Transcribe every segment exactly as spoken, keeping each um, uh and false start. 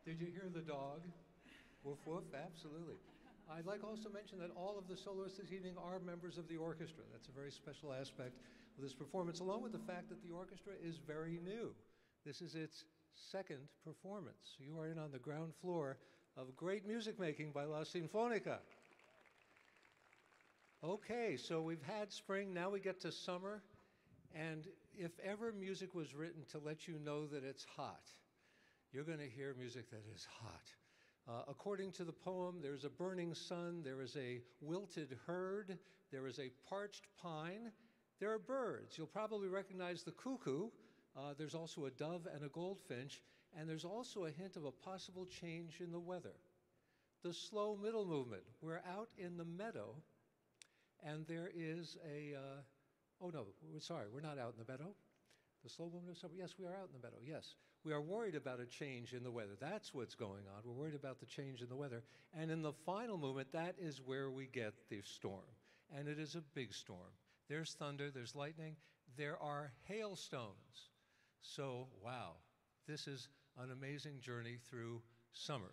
Did you hear the dog? Woof woof, absolutely. I'd like also to mention that all of the soloists this evening are members of the orchestra. That's a very special aspect of this performance, along with the fact that the orchestra is very new. This is its second performance. You are in on the ground floor of great music making by La Sínfonica. Okay, so we've had spring, now we get to summer, and if ever music was written to let you know that it's hot, you're going to hear music that is hot. Uh, according to the poem, there's a burning sun, there is a wilted herd, there is a parched pine, there are birds. You'll probably recognize the cuckoo. Uh, there's also a dove and a goldfinch, and there's also a hint of a possible change in the weather. The slow middle movement. We're out in the meadow, and there is a, uh, oh no, we're sorry, we're not out in the meadow. The slow movement of summer, yes, we are out in the meadow, yes. We are worried about a change in the weather. That's what's going on. We're worried about the change in the weather. And in the final movement, that is where we get the storm. And it is a big storm. There's thunder, there's lightning, there are hailstones. So, wow, this is an amazing journey through summer.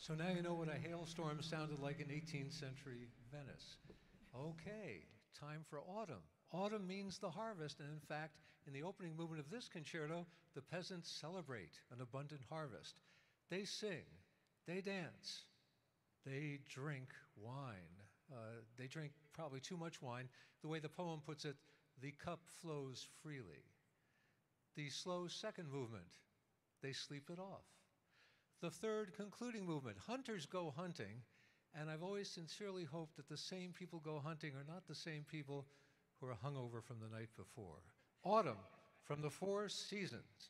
So now you know what a hailstorm sounded like in eighteenth century Venice. Okay, time for autumn. Autumn means the harvest, and in fact, in the opening movement of this concerto, the peasants celebrate an abundant harvest. They sing, they dance, they drink wine. Uh, they drink probably too much wine. The way the poem puts it, the cup flows freely. The slow second movement, they sleep it off. The third concluding movement, hunters go hunting, and I've always sincerely hoped that the same people go hunting are not the same people who are hungover from the night before. Autumn, from the Four Seasons.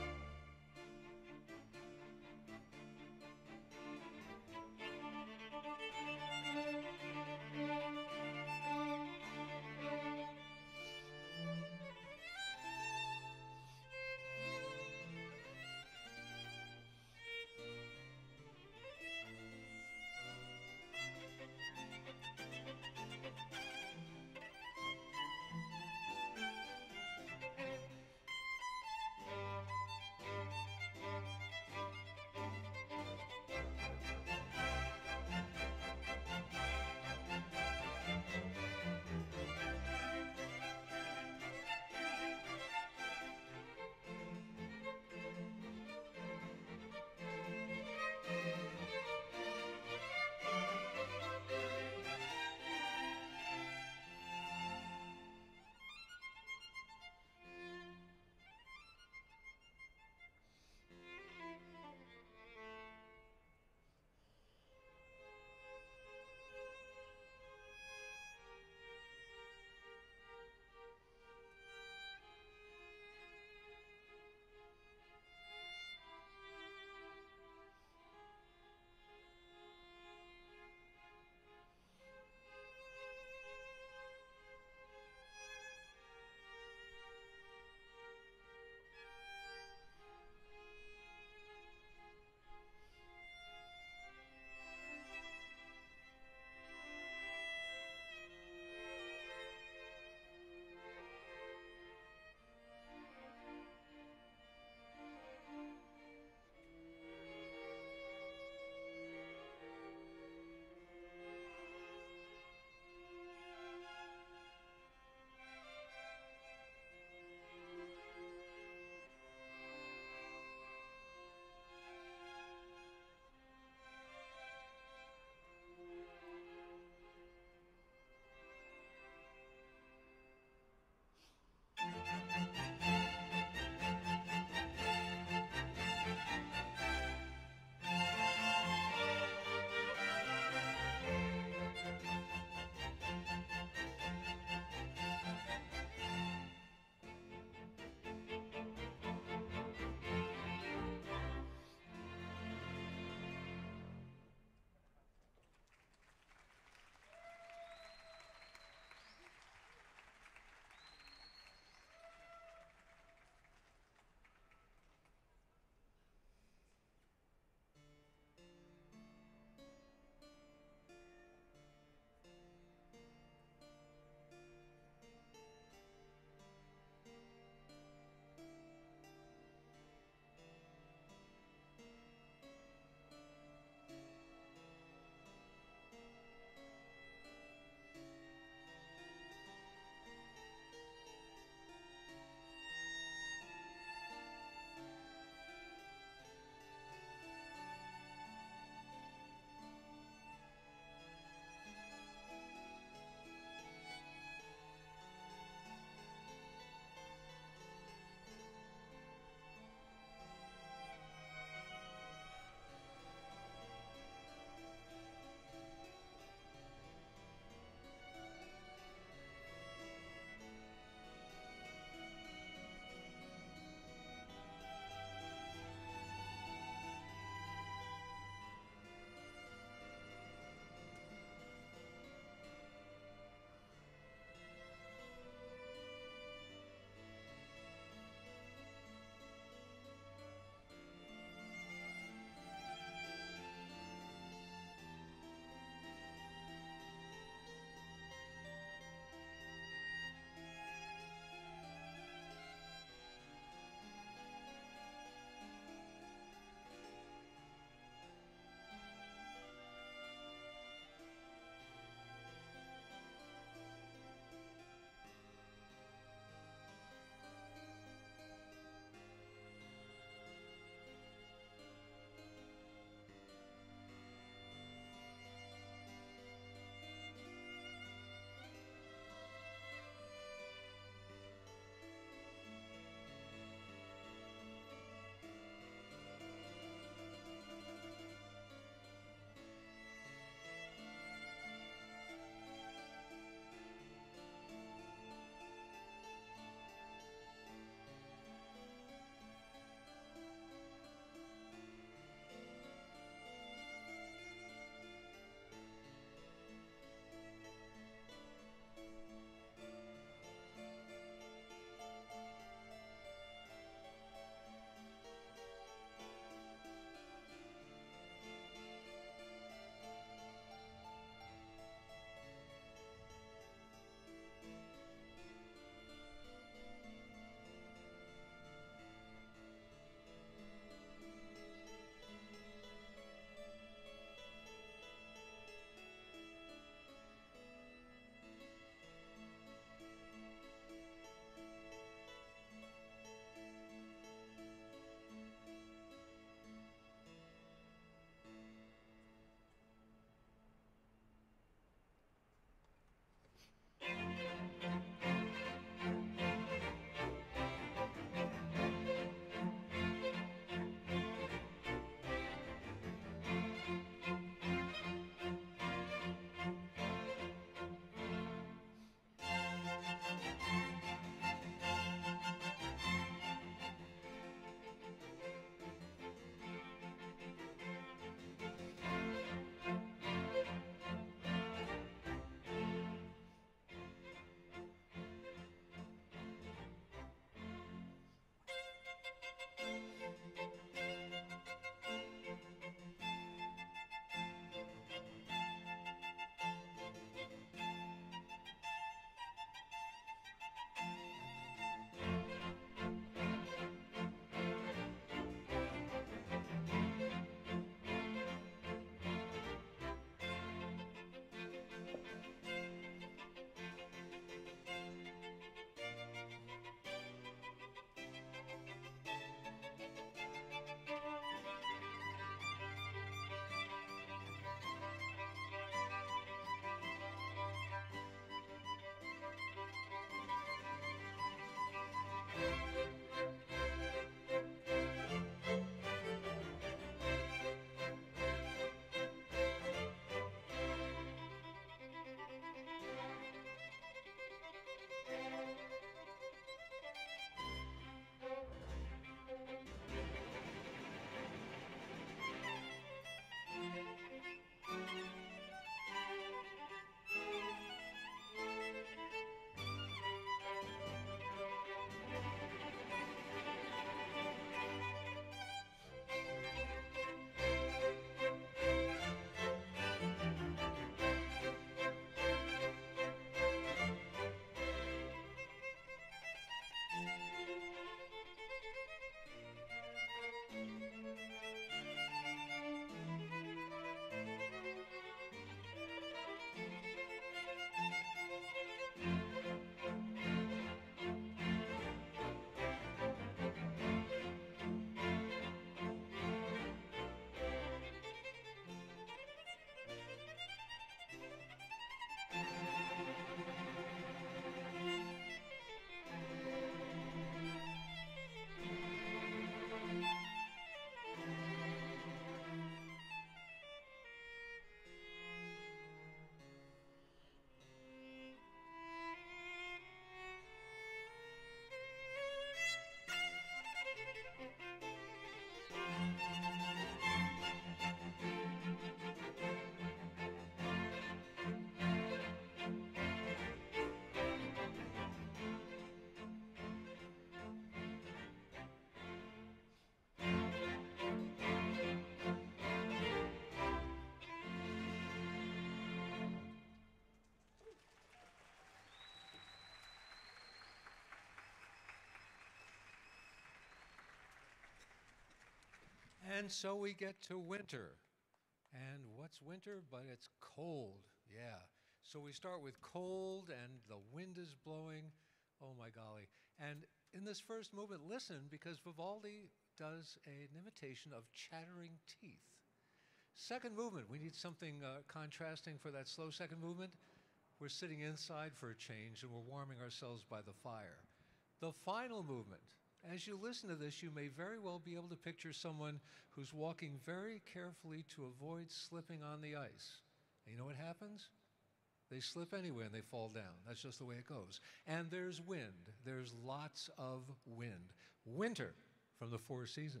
And so we get to winter. And what's winter? But it's cold, yeah. So we start with cold and the wind is blowing. Oh my golly. And in this first movement, listen, because Vivaldi does an imitation of chattering teeth. Second movement, we need something uh, contrasting for that slow second movement. We're sitting inside for a change and we're warming ourselves by the fire. The final movement, as you listen to this, you may very well be able to picture someone who's walking very carefully to avoid slipping on the ice. And you know what happens? They slip anyway and they fall down. That's just the way it goes. And there's wind. There's lots of wind. Winter from the Four Seasons.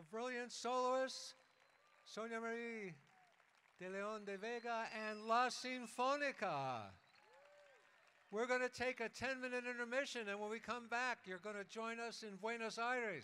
our brilliant soloists, Sonia Marie de León de Vega and La Sínfonica. We're going to take a ten minute intermission, and when we come back, you're going to join us in Buenos Aires.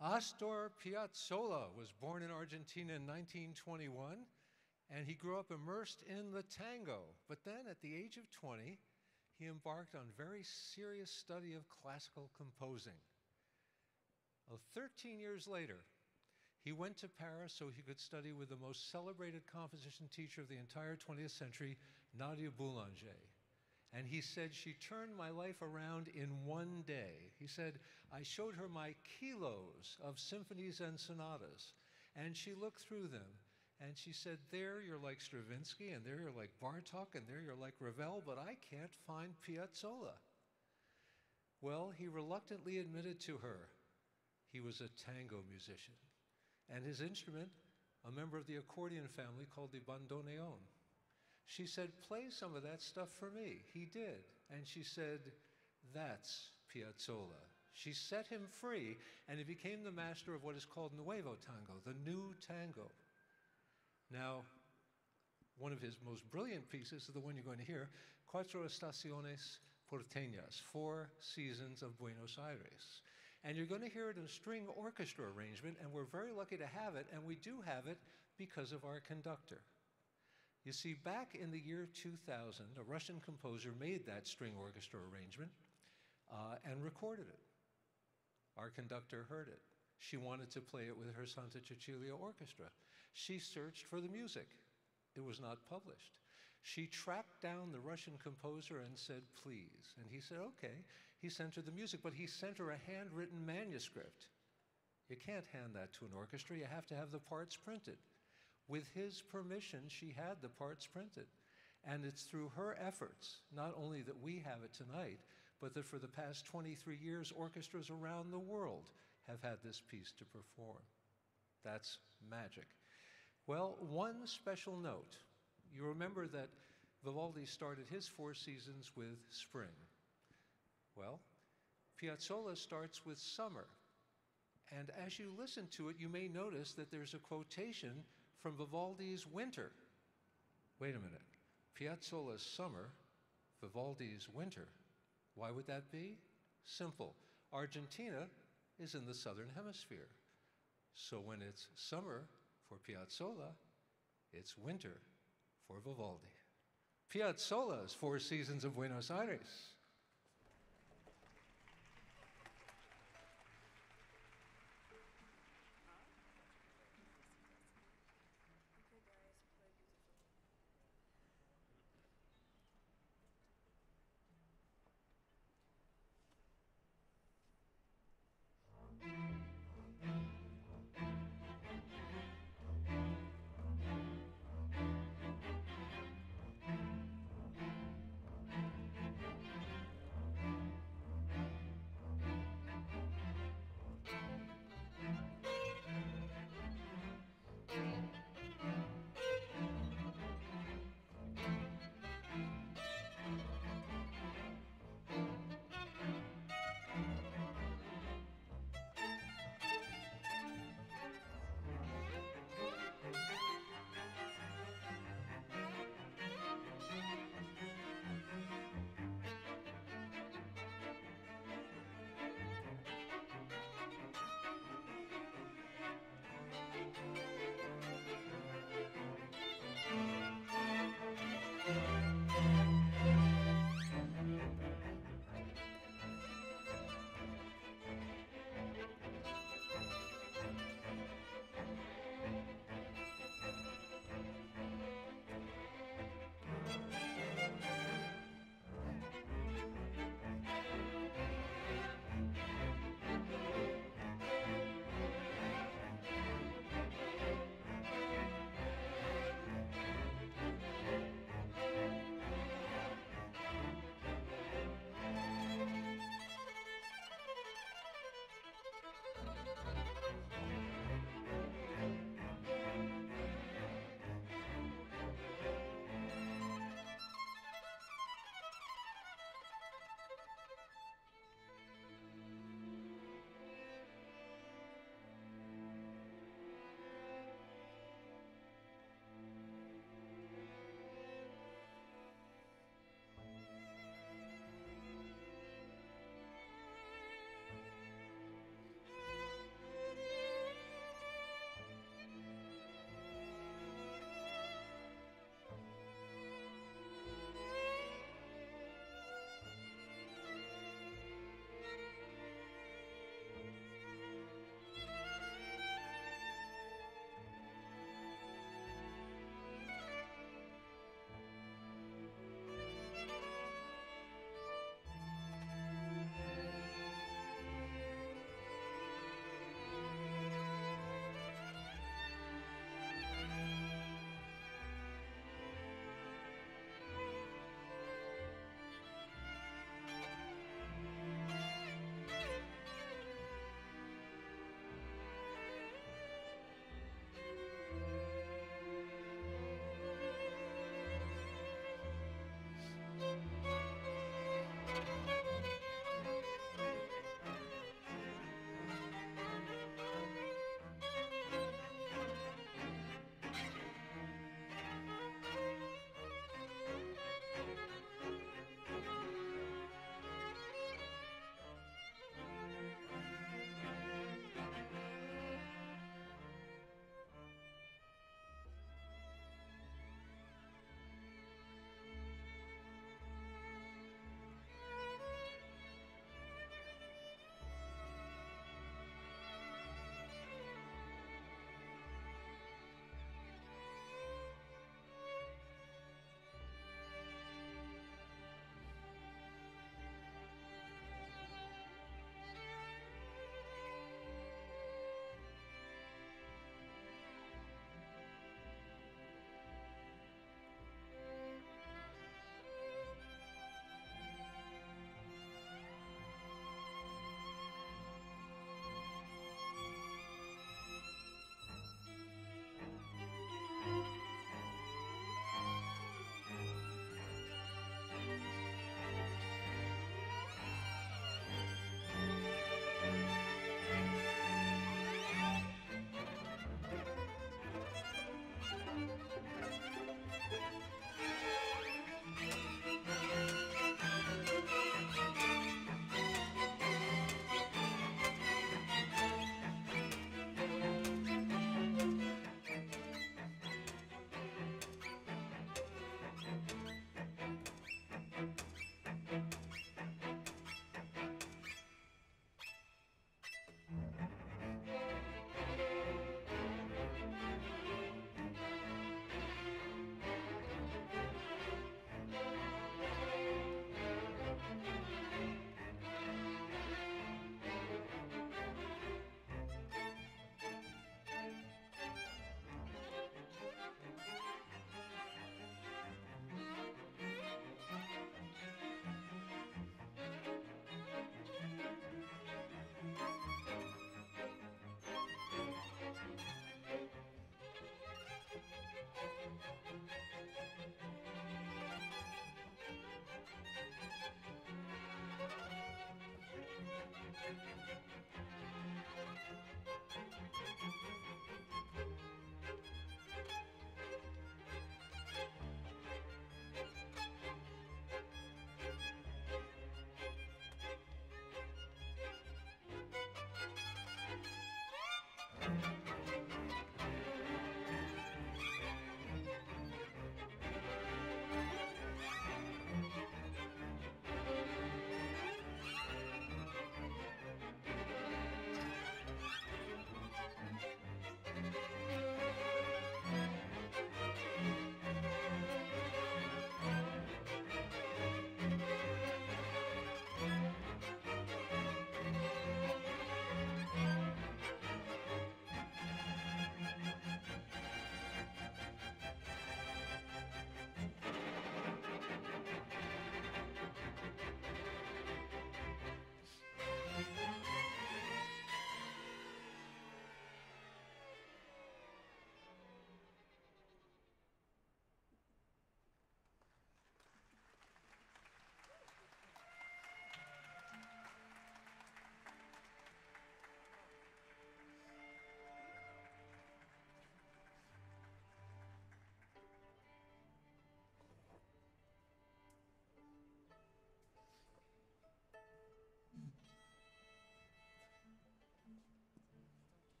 Astor Piazzolla was born in Argentina in nineteen twenty-one, and he grew up immersed in the tango. But then at the age of twenty, he embarked on very serious study of classical composing. Well, thirteen years later, he went to Paris so he could study with the most celebrated composition teacher of the entire twentieth century, Nadia Boulanger. And he said, she turned my life around in one day. He said, I showed her my kilos of symphonies and sonatas, and she looked through them, and she said, there you're like Stravinsky, and there you're like Bartok, and there you're like Ravel, but I can't find Piazzolla. Well, he reluctantly admitted to her he was a tango musician, and his instrument, a member of the accordion family called the bandoneon. She said, play some of that stuff for me. He did. And she said, that's Piazzolla. She set him free, and he became the master of what is called Nuevo Tango, the new tango. Now, one of his most brilliant pieces is the one you're going to hear, Cuatro Estaciones Porteñas, Four Seasons of Buenos Aires. And you're going to hear it in a string orchestra arrangement, and we're very lucky to have it, and we do have it because of our conductor. You see, back in the year two thousand, a Russian composer made that string orchestra arrangement uh, and recorded it. Our conductor heard it. She wanted to play it with her Santa Cecilia Orchestra. She searched for the music. It was not published. She tracked down the Russian composer and said, please. And he said, okay. He sent her the music, but he sent her a handwritten manuscript. You can't hand that to an orchestra. You have to have the parts printed. With his permission, she had the parts printed. And it's through her efforts, not only that we have it tonight, but that for the past twenty-three years, orchestras around the world have had this piece to perform. That's magic. Well, one special note. You remember that Vivaldi started his four seasons with spring. Well, Piazzolla starts with summer. And as you listen to it, you may notice that there's a quotation from Vivaldi's winter. Wait a minute. Piazzolla's summer, Vivaldi's winter. Why would that be? Simple. Argentina is in the southern hemisphere. So when it's summer for Piazzolla, it's winter for Vivaldi. Piazzolla's Four Seasons of Buenos Aires.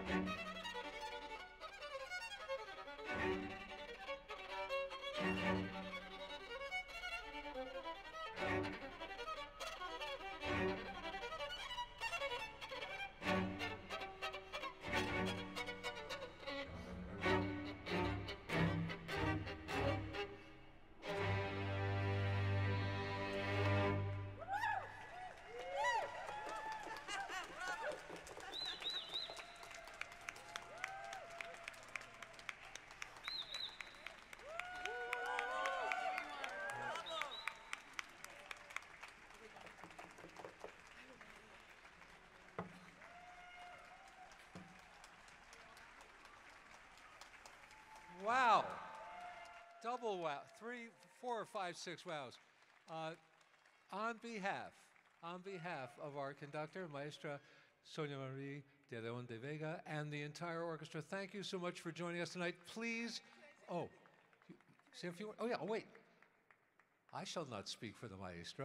Wow. Double wow. Three, four, five, six wows. Uh, on behalf, on behalf of our conductor, Maestra Sonia Marie de León de Vega, and the entire orchestra, thank you so much for joining us tonight. Please, oh, see if you, oh yeah, oh wait. I shall not speak for the maestra.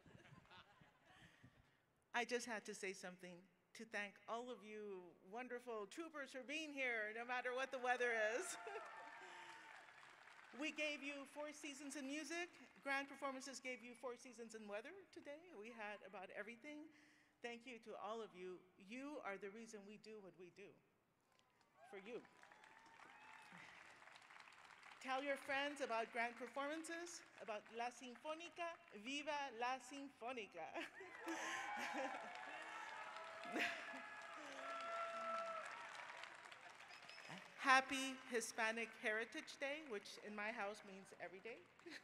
I just had to say something to thank all of you wonderful troopers for being here, no matter what the weather is. We gave you four seasons in music. Grand Performances gave you four seasons in weather today. We had about everything. Thank you to all of you. You are the reason we do what we do. For you. Tell your friends about Grand Performances, about La Sínfonica. Viva la Sínfonica. Happy Hispanic Heritage Day, which in my house means every day.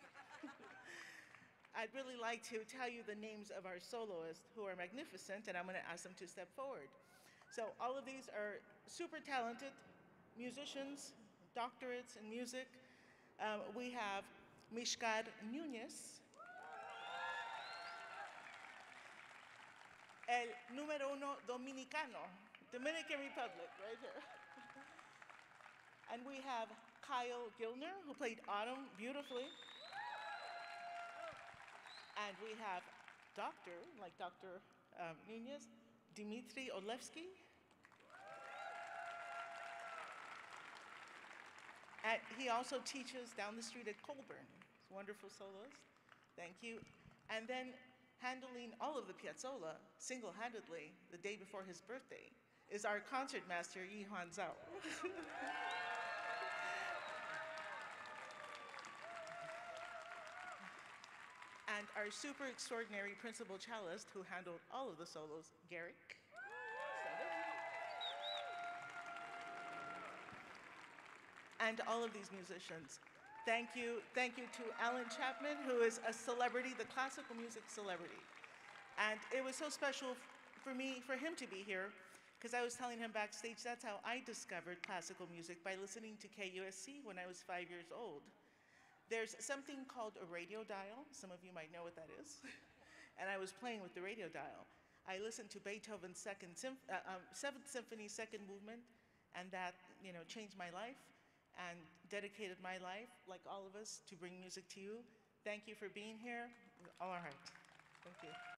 I'd really like to tell you the names of our soloists who are magnificent, and I'm going to ask them to step forward. So all of these are super talented musicians, doctorates in music. Um, we have Mishkar Núñez, el número uno dominicano, Dominican Republic, right here. And we have Kyle Gilner, who played Autumn beautifully. And we have Doctor, like Doctor Um, Núñez, Dmitry Olevsky. And he also teaches down the street at Colburn. He's a wonderful soloist. Thank you. And then handling all of the Piazzolla single-handedly the day before his birthday is our concert master, Yi Huan Zhao. And our super extraordinary principal cellist who handled all of the solos, Garrick. And all of these musicians. Thank you, thank you to Alan Champman, who is a celebrity, the classical music celebrity. And it was so special for me, for him to be here, because I was telling him backstage, that's how I discovered classical music, by listening to K U S C when I was five years old. There's something called a radio dial. Some of you might know what that is. And I was playing with the radio dial. I listened to Beethoven's second symph uh, um, Seventh Symphony, second movement, and that, you know, changed my life and dedicated my life, like all of us, to bring music to you. Thank you for being here. All right. Thank you.